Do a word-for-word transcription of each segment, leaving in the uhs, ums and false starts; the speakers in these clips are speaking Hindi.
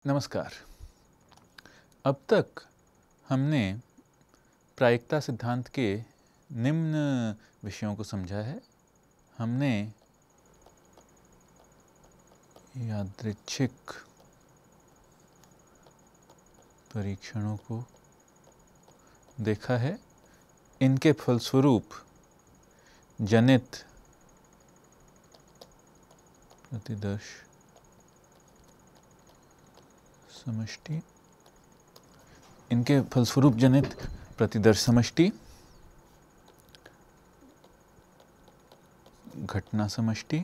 नमस्कार। अब तक हमने प्रायिकता सिद्धांत के निम्न विषयों को समझा है। हमने यादृच्छिक परीक्षणों को देखा है, इनके फलस्वरूप जनित प्रतिदर्श समष्टि, इनके फलस्वरूप जनित प्रतिदर्श समष्टि, घटना समष्टि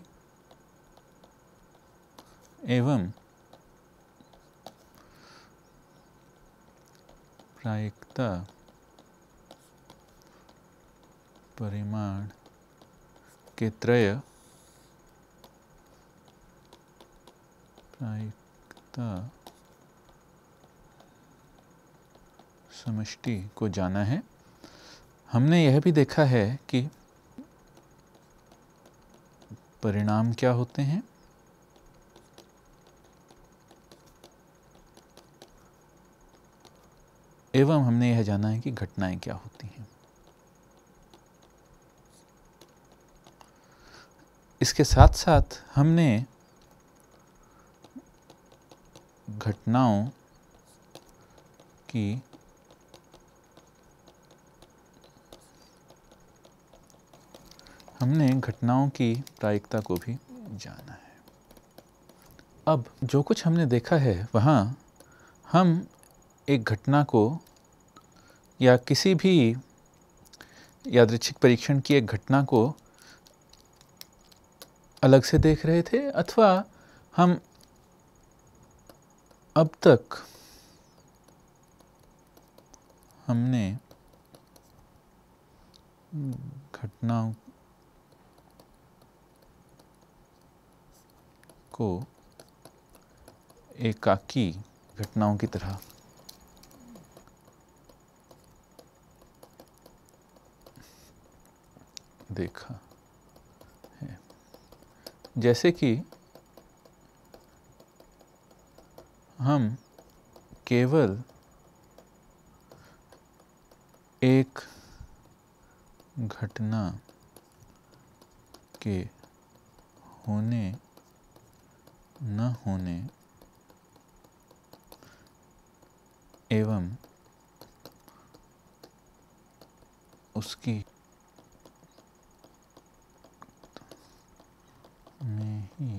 एवं प्रायिकता परिमाण के त्रय प्रायिकता समष्टि को जाना है। हमने यह भी देखा है कि परिणाम क्या होते हैं एवं हमने यह जाना है कि घटनाएं क्या होती हैं। इसके साथ साथ हमने घटनाओं की हमने घटनाओं की प्रायिकता को भी जाना है। अब जो कुछ हमने देखा है वहाँ हम एक घटना को या किसी भी यादृच्छिक परीक्षण की एक घटना को अलग से देख रहे थे, अथवा हम अब तक हमने घटनाओं को एकाकी घटनाओं की तरह देखा है। जैसे कि हम केवल एक घटना के होने न होने एवं उसकी में ही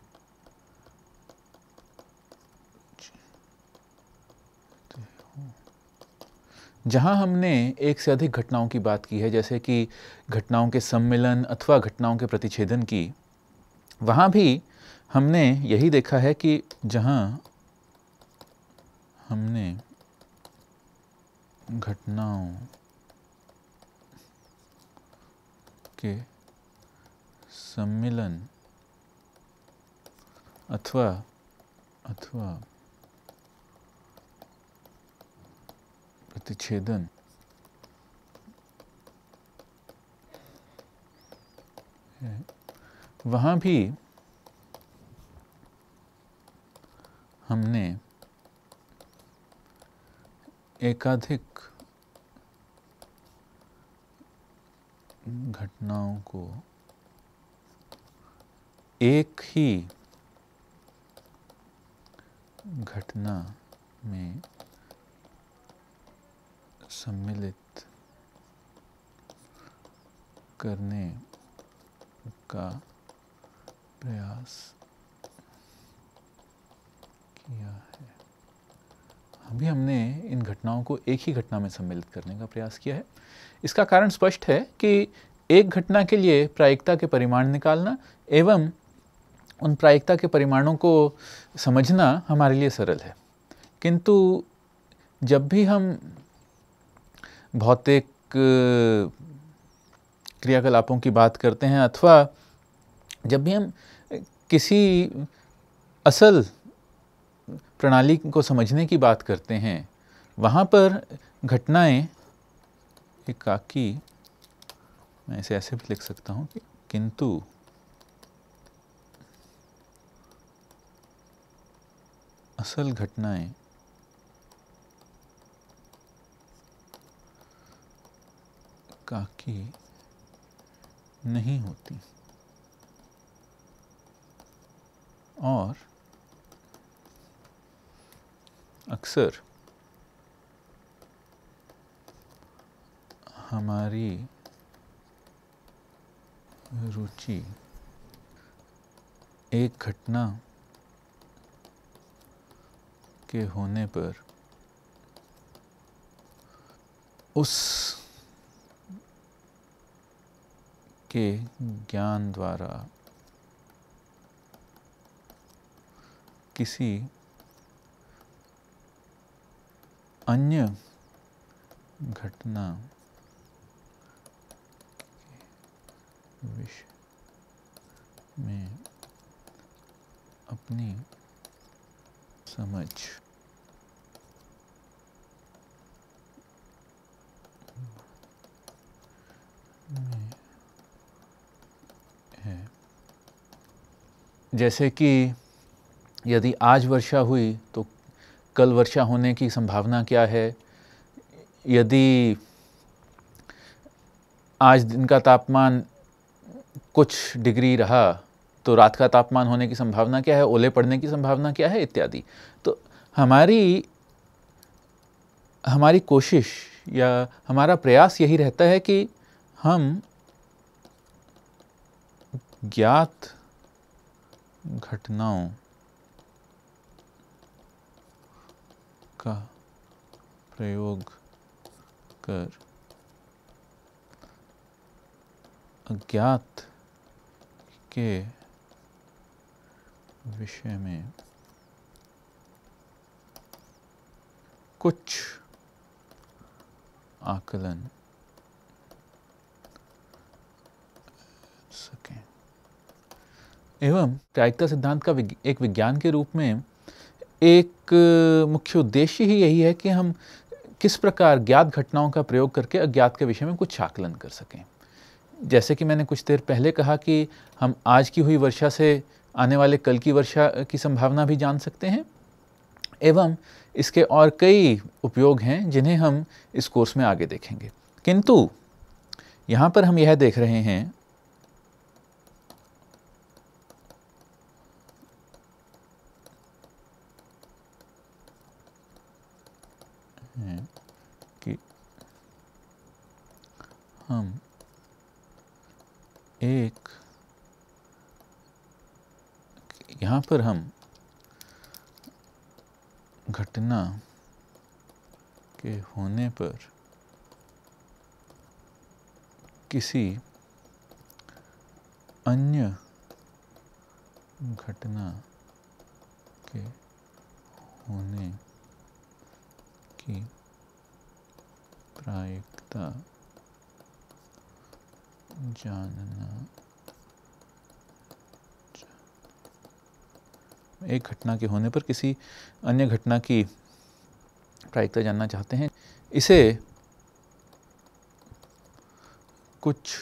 जहाँ हमने एक से अधिक घटनाओं की बात की है, जैसे कि घटनाओं के सम्मिलन अथवा घटनाओं के प्रतिच्छेदन की, वहाँ भी हमने यही देखा है कि जहाँ हमने घटनाओं के सम्मिलन अथवा अथवा प्रतिच्छेदन है, वहाँ भी हमने एकाधिक घटनाओं को एक ही घटना में सम्मिलित करने का प्रयास किया है। अभी हमने इन घटनाओं को एक ही घटना में सम्मिलित करने का प्रयास किया है। इसका कारण स्पष्ट है कि एक घटना के लिए प्रायिकता के परिमाण निकालना एवं उन प्रायिकता के परिमाणों को समझना हमारे लिए सरल है, किंतु जब भी हम भौतिक क्रियाकलापों की बात करते हैं अथवा जब भी हम किसी असल प्रणाली को समझने की बात करते हैं, वहाँ पर घटनाएं एकाकी, मैं इसे ऐसे भी लिख सकता हूँ कि किंतु असल घटनाएं काकी नहीं होती और अक्सर हमारी रुचि एक घटना के होने पर उस के ज्ञान द्वारा किसी अन्य घटना के विषय में अपनी समझ में है। जैसे कि यदि आज वर्षा हुई तो कल वर्षा होने की संभावना क्या है, यदि आज दिन का तापमान कुछ डिग्री रहा तो रात का तापमान होने की संभावना क्या है, ओले पड़ने की संभावना क्या है इत्यादि। तो हमारी हमारी कोशिश या हमारा प्रयास यही रहता है कि हम ज्ञात घटनाओं का प्रयोग कर अज्ञात के विषय में कुछ आकलन सकें। एवं प्रायिकता सिद्धांत का एक विज्ञान के रूप में एक मुख्य उद्देश्य ही यही है कि हम किस प्रकार ज्ञात घटनाओं का प्रयोग करके अज्ञात के विषय में कुछ आकलन कर सकें। जैसे कि मैंने कुछ देर पहले कहा कि हम आज की हुई वर्षा से आने वाले कल की वर्षा की संभावना भी जान सकते हैं, एवं इसके और कई उपयोग हैं जिन्हें हम इस कोर्स में आगे देखेंगे। किंतु यहाँ पर हम यह देख रहे हैं कि हम एक यहाँ पर हम घटना के होने पर किसी अन्य घटना के होने की प्रायिकता जानना एक घटना के होने पर किसी अन्य घटना की प्रायिकता जानना चाहते हैं। इसे कुछ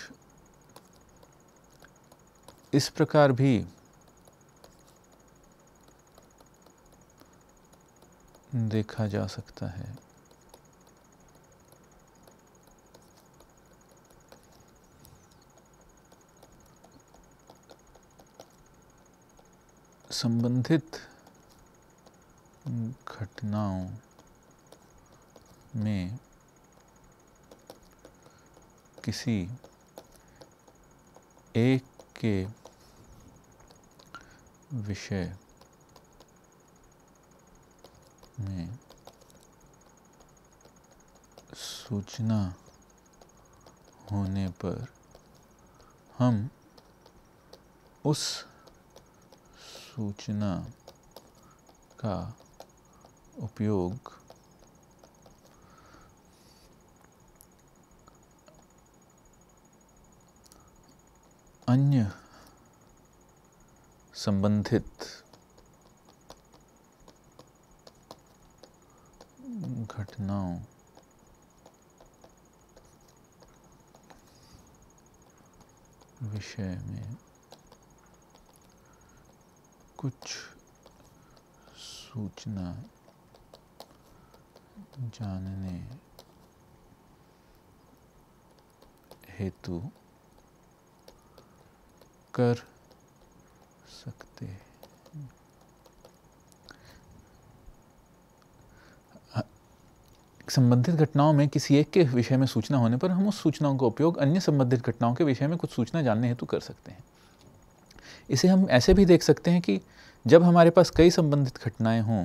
इस प्रकार भी देखा जा सकता है संबंधित घटनाओं में किसी एक के विषय में सूचना होने पर हम उस सूचना का उपयोग अन्य संबंधित घटनाओं विषय में कुछ सूचना जानने हेतु कर सकते हैं। संबंधित घटनाओं में किसी एक के विषय में सूचना होने पर हम उस सूचनाओं का उपयोग अन्य संबंधित घटनाओं के विषय में कुछ सूचना जानने हेतु कर सकते हैं। इसे हम ऐसे भी देख सकते हैं कि जब हमारे पास कई संबंधित घटनाएं हों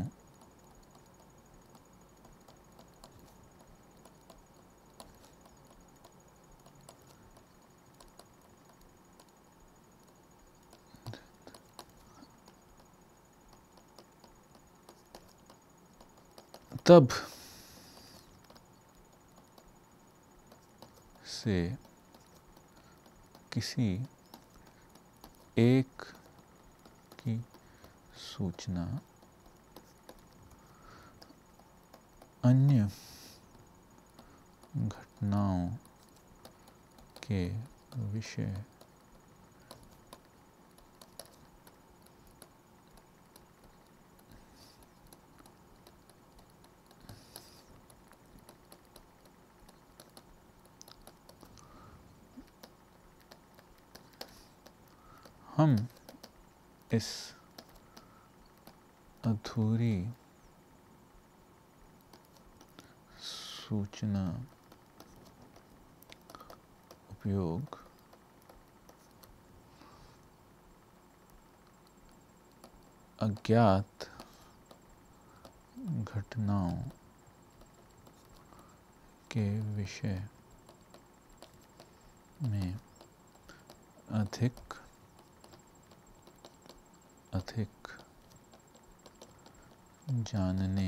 तब से किसी एक की सूचना अन्य घटनाओं के विषय हम इस अधूरी सूचना उपयोग अज्ञात घटनाओं के विषय में अधिक अधिक जानने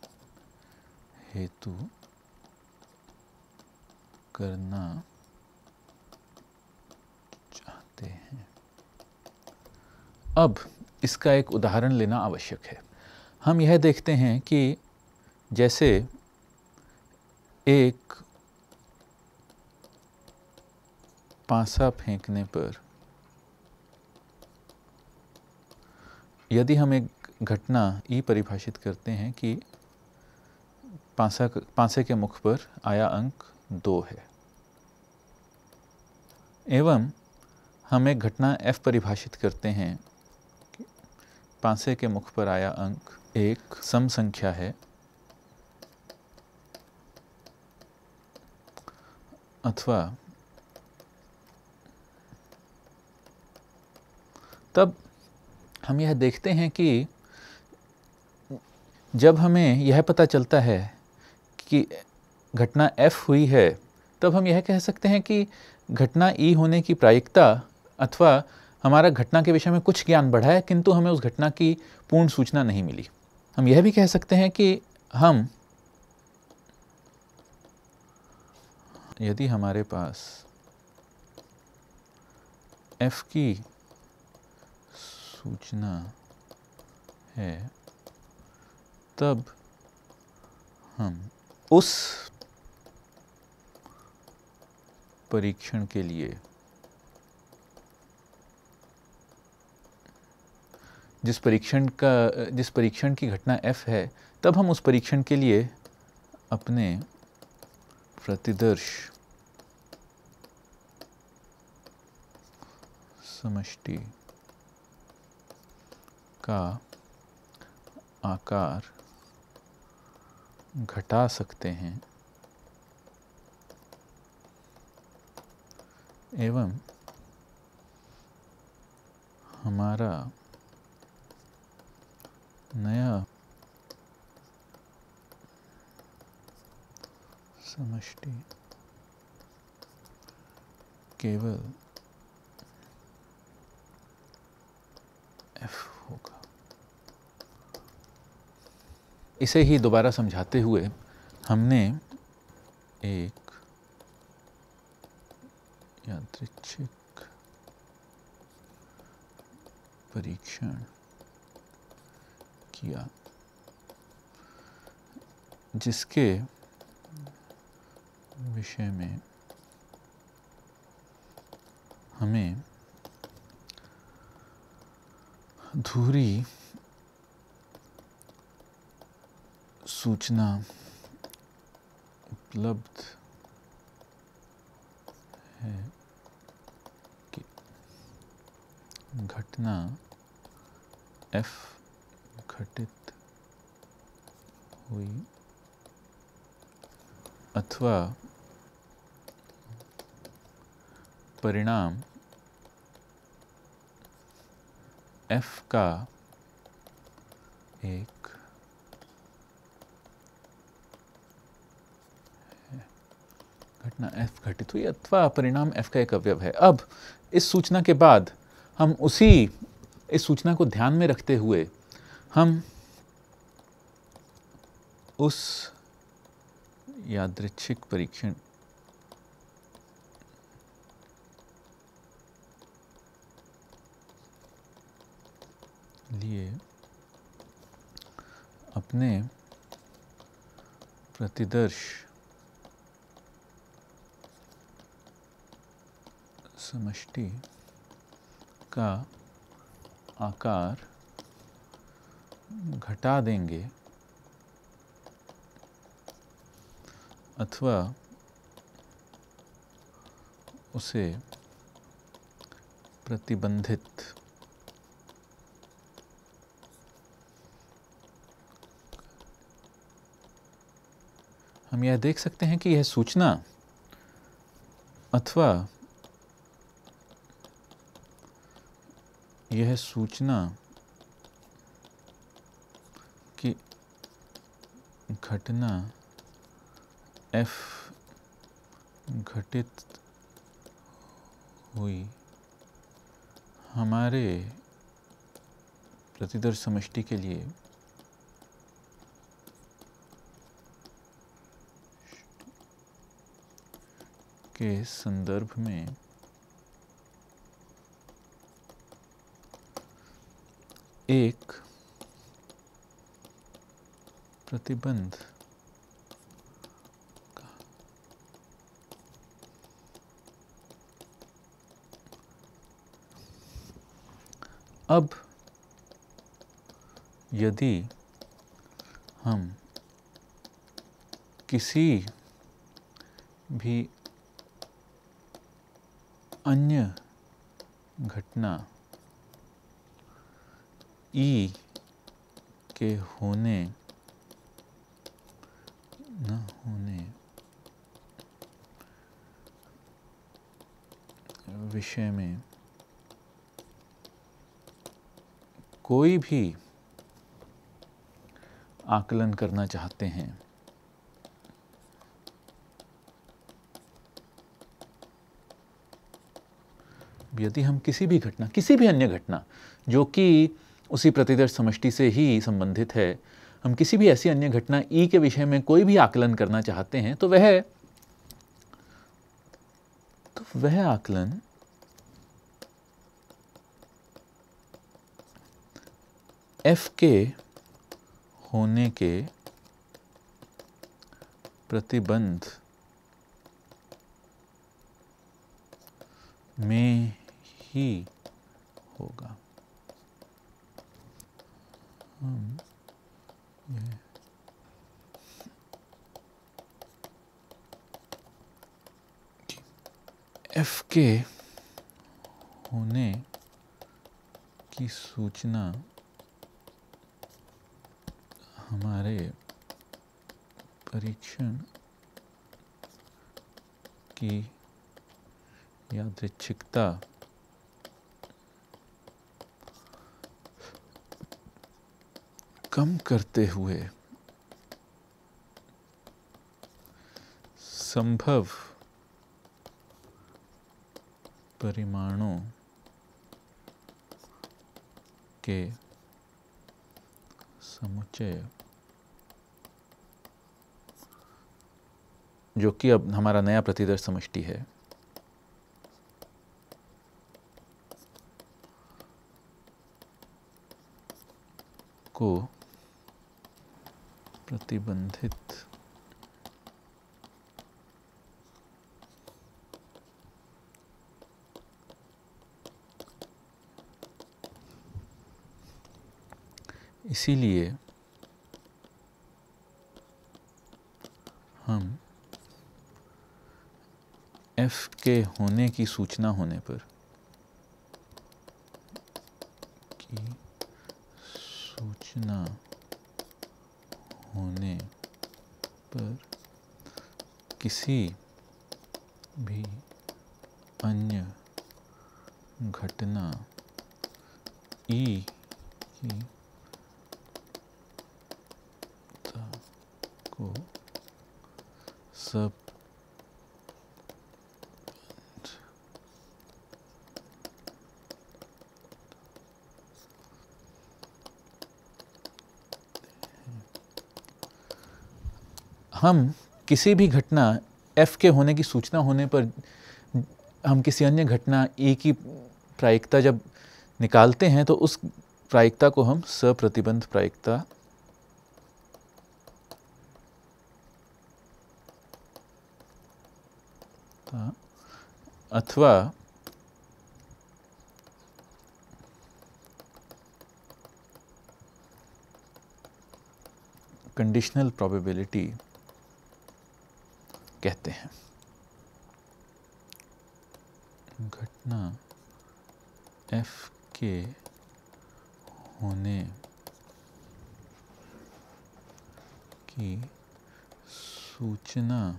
हेतु करना चाहते हैं। अब इसका एक उदाहरण लेना आवश्यक है। हम यह देखते हैं कि जैसे एक पासा फेंकने पर यदि हम एक घटना ई परिभाषित करते हैं कि पासा पासे के मुख पर आया अंक दो है, एवं हम एक घटना एफ परिभाषित करते हैं कि पासे के मुख पर आया अंक एक सम संख्या है अथवा तब हम यह देखते हैं कि जब हमें यह पता चलता है कि घटना F हुई है, तब हम यह कह सकते हैं कि घटना E होने की प्रायिकता अथवा हमारा घटना के विषय में कुछ ज्ञान बढ़ा है, किंतु हमें उस घटना की पूर्ण सूचना नहीं मिली। हम यह भी कह सकते हैं कि हम यदि हमारे पास F की सूचना है, तब हम उस परीक्षण के लिए जिस परीक्षण का जिस परीक्षण की घटना F है, तब हम उस परीक्षण के लिए अपने प्रतिदर्श समष्टि का आकार घटा सकते हैं एवं हमारा नया समष्टि केवल F होगा। इसे ही दोबारा समझाते हुए हमने एक यादृच्छिक परीक्षण किया जिसके विषय में हमें धुरी सूचना उपलब्ध है कि घटना F घटित हुई अथवा परिणाम F का एक है। घटना F घटित हुई अथवा परिणाम F का एक अवयव है। अब इस सूचना के बाद हम उसी इस सूचना को ध्यान में रखते हुए हम उस यादृच्छिक परीक्षण लिए अपने प्रतिदर्श समष्टि का आकार घटा देंगे अथवा उसे प्रतिबंधित हम यह देख सकते हैं कि यह सूचना अथवा यह सूचना कि घटना F घटित हुई हमारे प्रतिदर्श समष्टि के लिए के संदर्भ में एक प्रतिबंध अब यदि हम किसी भी अन्य घटना E के होने न होने विषय में कोई भी आकलन करना चाहते हैं यदि हम किसी भी घटना किसी भी अन्य घटना जो कि उसी प्रतिदर्श समष्टि से ही संबंधित है, हम किसी भी ऐसी अन्य घटना E के विषय में कोई भी आकलन करना चाहते हैं तो वह तो वह आकलन F के होने के प्रतिबंध में ही होगा। हम ये F के होने की सूचना हमारे परीक्षण की यादृच्छिकता कम करते हुए संभव परिमाणों के समुच्चय जो कि अब हमारा नया प्रतिदर्श समष्टि है को प्रतिबंधित इसीलिए एफ के होने की सूचना होने पर की सूचना होने पर किसी भी अन्य घटना ई की को सब हम किसी भी घटना F के होने की सूचना होने पर हम किसी अन्य घटना E की प्रायिकता जब निकालते हैं तो उस प्रायिकता को हम सप्रतिबंध प्रायिकता अथवा कंडीशनल प्रोबेबिलिटी कहते हैं। घटना F के होने की सूचना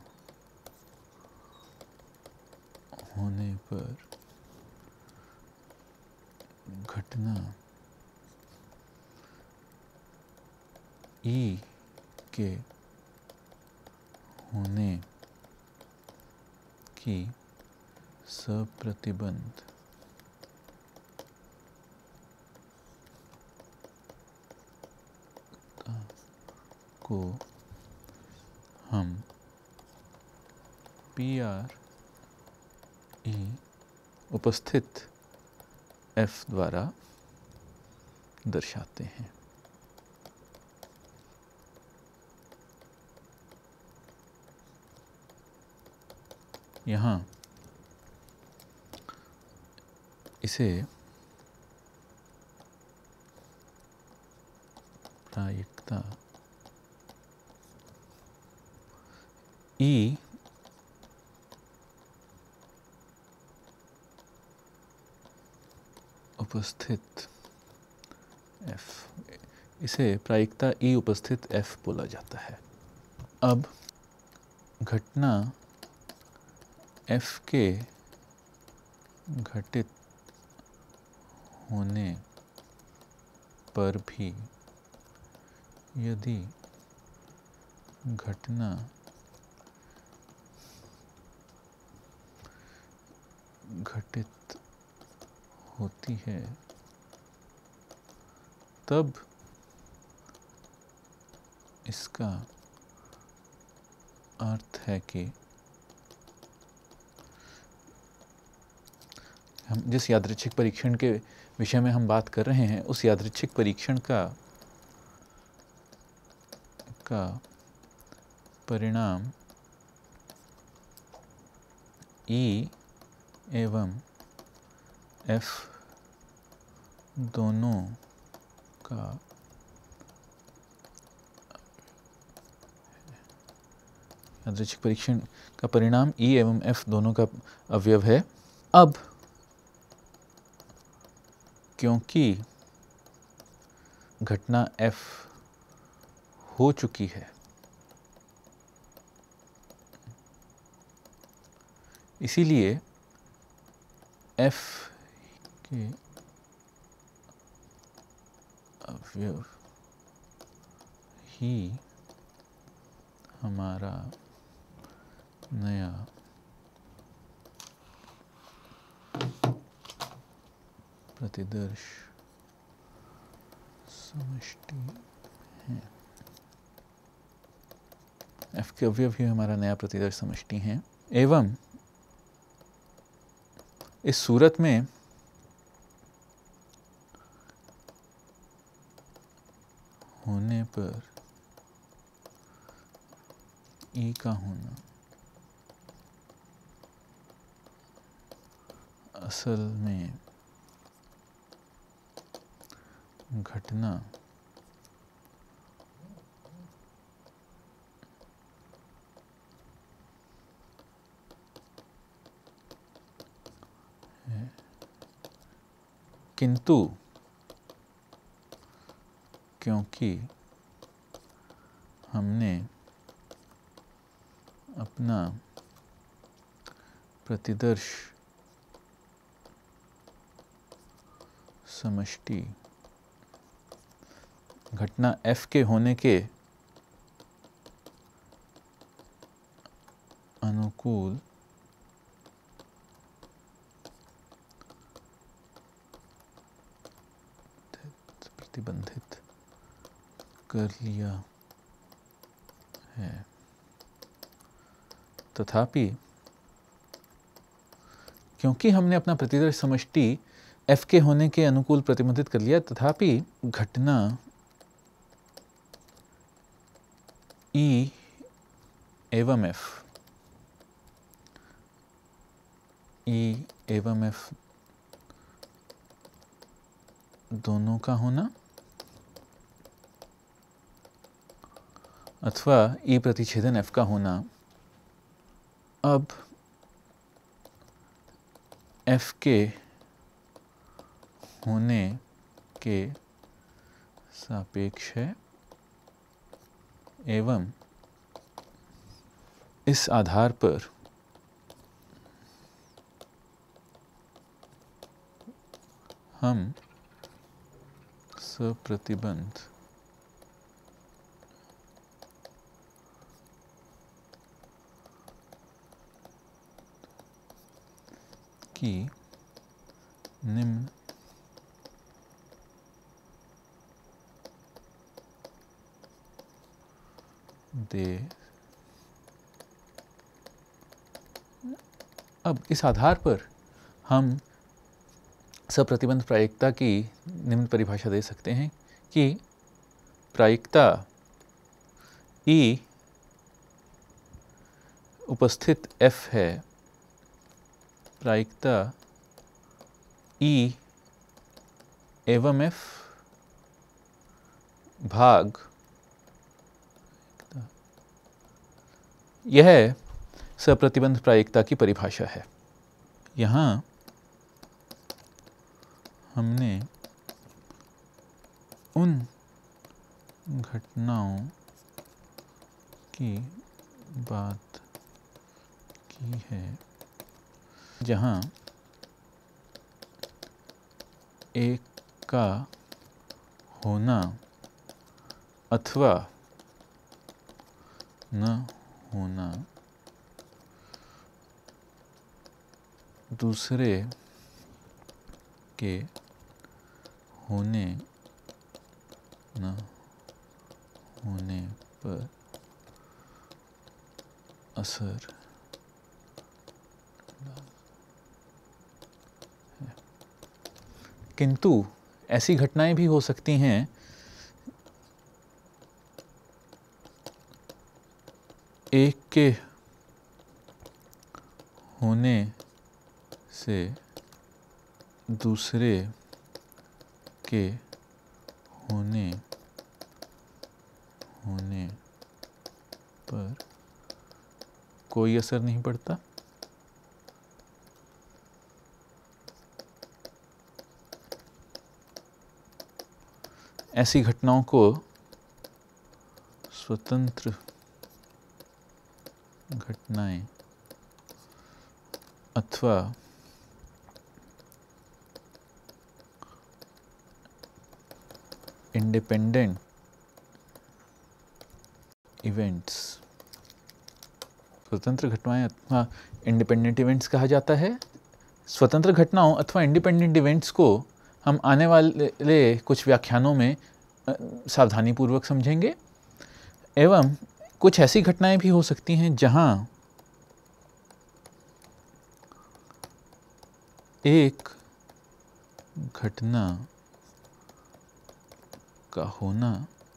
होने पर घटना E के होने की सप्रतिबंध को हम पी आर ई उपस्थित F द्वारा दर्शाते हैं। यहाँ इसे प्रायिकता E उपस्थित F, इसे प्रायिकता E उपस्थित F बोला जाता है। अब घटना F के घटित होने पर भी यदि घटना घटित होती है तब इसका अर्थ है कि हम जिस यादृच्छिक परीक्षण के विषय में हम बात कर रहे हैं उस यादृच्छिक परीक्षण का का परिणाम E एवं F दोनों का यादृच्छिक परीक्षण का परिणाम E एवं F दोनों का अवयव है। अब क्योंकि घटना F हो चुकी है इसीलिए F के अवयव ही हमारा नया प्रतिदर्श समष्टि है। F के अवयव ही हमारा नया प्रतिदर्श समष्टि है एवं इस सूरत में होने पर E का होना असल में घटना किंतु क्योंकि हमने अपना प्रतिदर्श समष्टि घटना F के होने के अनुकूल प्रतिबंधित कर लिया है, तथापि क्योंकि हमने अपना प्रतिदर्श समष्टि F के होने के अनुकूल प्रतिबंधित कर लिया, तथापि घटना E एवं F E एवं F दोनों का होना अथवा E प्रतिच्छेदन F का होना अब F के होने के सापेक्ष है एवं इस आधार पर हम सप्रतिबंध की निम्न दे अब इस आधार पर हम सप्रतिबंध प्रायिकता की निम्न परिभाषा दे सकते हैं कि प्रायिकता E उपस्थित F है, प्रायिकता E एवं F भाग, यह सप्रतिबंध प्रायिकता की परिभाषा है। यहाँ हमने उन घटनाओं की बात की है जहाँ एक का होना अथवा न होना दूसरे के होने न होने पर असर है। किंतु ऐसी घटनाएं भी हो सकती हैं एक के होने से दूसरे के होने होने पर कोई असर नहीं पड़ता। ऐसी घटनाओं को स्वतंत्र घटनाएं अथवा इंडिपेंडेंट इवेंट्स, स्वतंत्र घटनाएं अथवा इंडिपेंडेंट इवेंट्स कहा जाता है। स्वतंत्र घटनाओं अथवा इंडिपेंडेंट इवेंट्स को हम आने वाले कुछ व्याख्यानों में सावधानी पूर्वक समझेंगे। एवं कुछ ऐसी घटनाएं भी हो सकती हैं जहां एक घटना का होना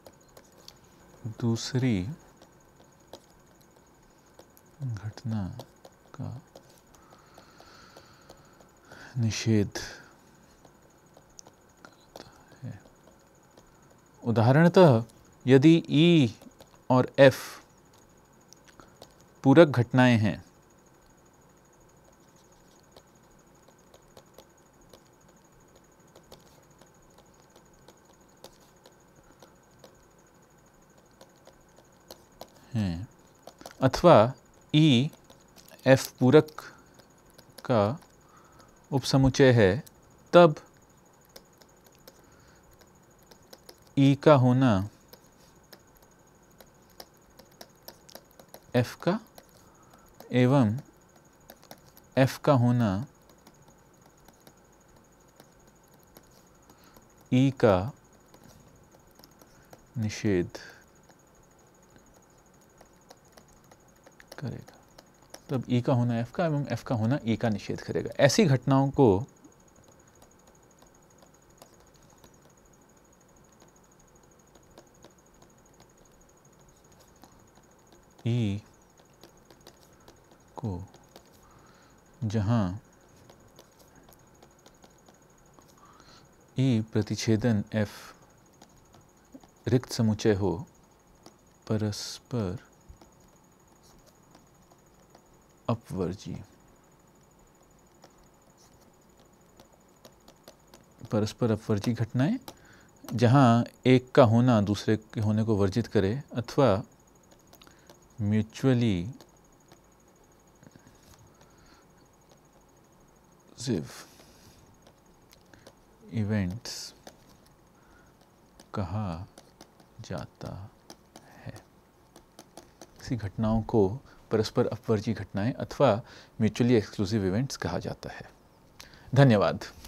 दूसरी घटना का निषेध करता है। उदाहरणतः यदि E और F पूरक घटनाएं हैं अथवा ई एफ पूरक का उपसमुच्चय है, तब ई का होना एफ का एवं एफ का होना ई का निषेध करेगा। तब ई का होना एफ का एवं एफ का होना ई का निषेध करेगा। ऐसी घटनाओं को ई को जहां ई प्रतिच्छेदन एफ रिक्त समुच्चय हो, परस्पर अपवर्जी परस्पर अपवर्जी घटनाएं जहां एक का होना दूसरे के होने को वर्जित करे, अथवा म्यूचुअली इवेंट्स कहा जाता है। ऐसी घटनाओं को परस्पर अपवर्जी घटनाएं अथवा म्यूचुअली एक्सक्लूसिव इवेंट्स कहा जाता है। धन्यवाद।